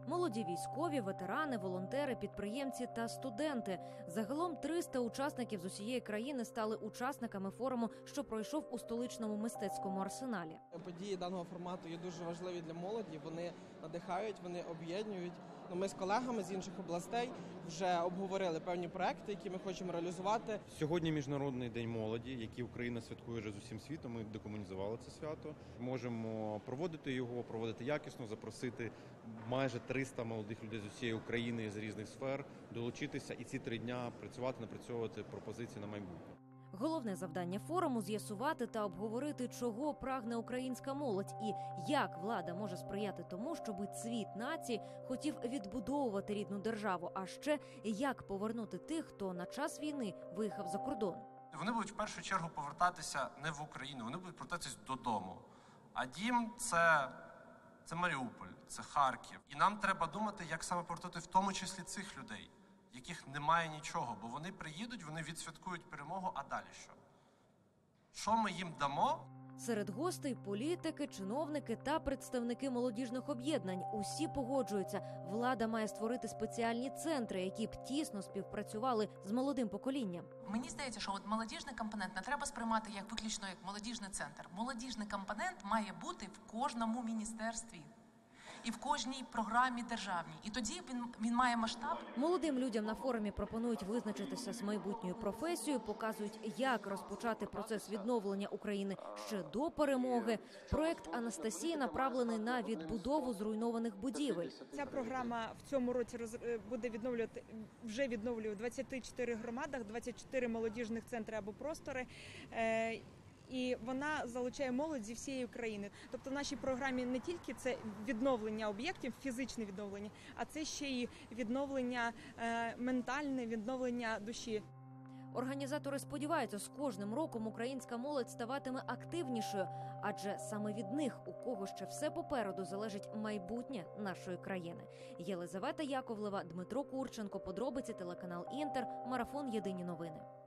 Молоді військові, ветерани, волонтери, підприємці та студенти. Загалом 300 учасників з усієї країни стали учасниками форуму, що пройшов у столичному мистецькому арсеналі. Події даного формату є дуже важливі для молоді, вони надихають, вони об'єднують. Ми з колегами з інших областей вже обговорили певні проекти, які ми хочемо реалізувати. Сьогодні Міжнародний день молоді, який Україна святкує вже з усім світом. Ми декомунізували це свято. Можемо проводити його, проводити якісно, запросити майже 300 молодих людей з усієї України, з різних сфер, долучитися і ці 3 дня працювати, напрацьовувати пропозиції на майбутнє. Головне завдання форуму – з'ясувати та обговорити, чого прагне українська молодь і як влада може сприяти тому, щоб цвіт нації хотів відбудовувати рідну державу, а ще як повернути тих, хто на час війни виїхав за кордон. Вони будуть в першу чергу повертатися не в Україну, вони будуть повертатися додому. А дім – це Маріуполь, це Харків. І нам треба думати, як саме повертати в тому числі цих людей, яких немає нічого, бо вони приїдуть, вони відсвяткують перемогу, а далі що? Що ми їм дамо? Серед гостей – політики, чиновники та представники молодіжних об'єднань. Усі погоджуються, влада має створити спеціальні центри, які б тісно співпрацювали з молодим поколінням. Мені здається, що молодіжний компонент не треба сприймати як виключно як молодіжний центр. Молодіжний компонент має бути в кожному міністерстві і в кожній програмі державній. І тоді він має масштаб. Молодим людям на форумі пропонують визначитися з майбутньою професією, показують, як розпочати процес відновлення України ще до перемоги. Проект «Анастасія» направлений на відбудову зруйнованих будівель. Ця програма в цьому році буде відновлює в 24 громадах, 24 молодіжних центри або простори. І вона залучає молодь зі всієї України. Тобто в нашій програмі не тільки це відновлення об'єктів, фізичне відновлення, а це ще й відновлення ментальне, відновлення душі. Організатори сподіваються, з кожним роком українська молодь ставатиме активнішою, адже саме від них, у кого ще все попереду, залежить майбутнє нашої країни. Єлизавета Яковлева, Дмитро Курченко, подробиці, телеканал Інтер, марафон «Єдині новини».